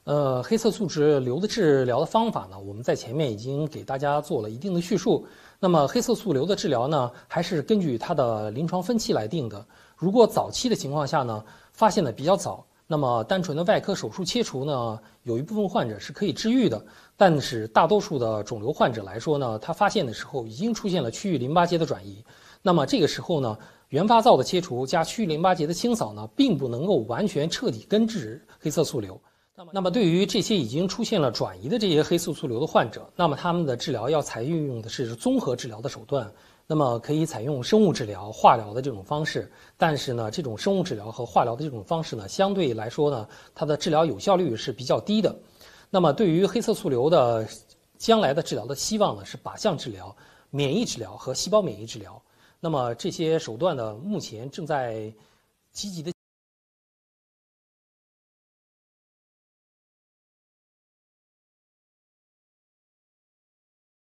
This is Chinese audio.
黑色素质瘤的治疗的方法呢，我们在前面已经给大家做了一定的叙述。那么黑色素瘤的治疗呢，还是根据它的临床分期来定的。如果早期的情况下呢，发现的比较早，那么单纯的外科手术切除呢，有一部分患者是可以治愈的。但是大多数的肿瘤患者来说呢，他发现的时候已经出现了区域淋巴结的转移。那么这个时候呢，原发灶的切除加区域淋巴结的清扫呢，并不能够完全彻底根治黑色素瘤。那么对于这些已经出现了转移的这些黑色素瘤的患者，那么他们的治疗要采用的是综合治疗的手段，那么可以采用生物治疗、化疗的这种方式。但是呢，这种生物治疗和化疗的这种方式呢，相对来说呢，它的治疗有效率是比较低的。那么对于黑色素瘤的将来的治疗的希望呢，是靶向治疗、免疫治疗和细胞免疫治疗。那么这些手段呢，目前正在积极的